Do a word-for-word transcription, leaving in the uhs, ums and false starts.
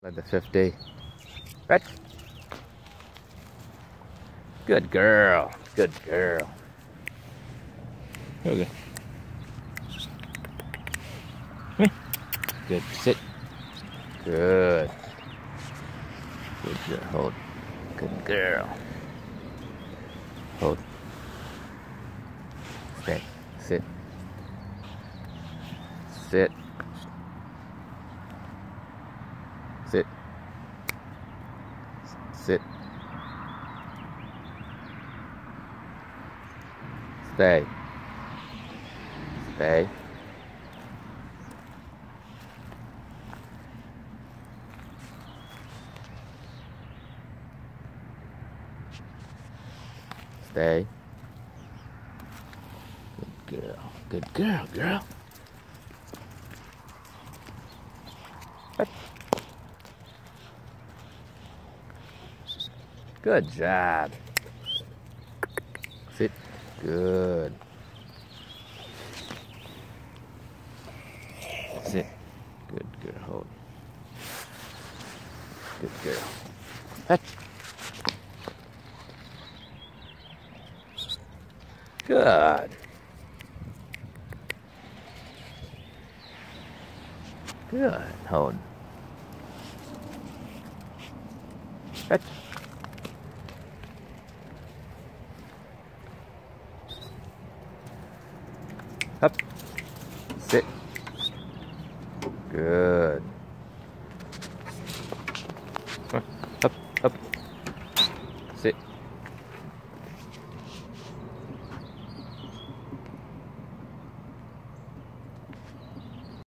By the fifth day. Right. Good girl. Good girl. Okay. Come here. Good. Sit. Good. Good girl. Hold. Good girl. Hold. Stay. Sit. Sit. Sit. Sit. Stay. Stay. Stay. Good girl. Good girl, girl. Good job. Sit. Good. Sit. Good girl. Hold. Good girl. Hut. Good. Good. Hold. Hut. Up. Sit. Good.